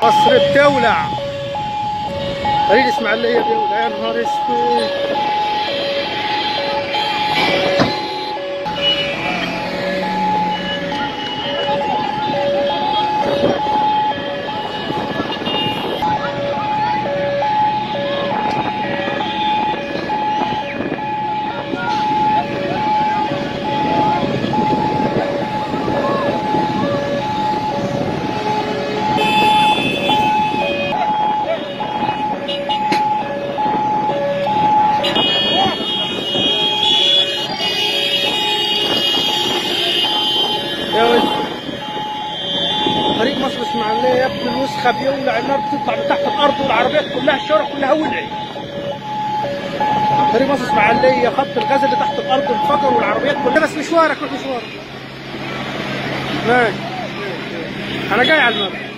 مصر بتولع، طريق الاسماعيليه بيولع يا نهار اسود. طريق مصر الاسماعيليه يا ابن الوسخه بيولع، النار بتطلع من تحت الارض والعربيات كلها الشوارع كلها ولعت. طريق مصر الاسماعيليه خط الغاز اللي تحت الارض انفجر والعربيات كلها. بس مشوارك روح مشوارك. ماشي انا جاي على المغرب.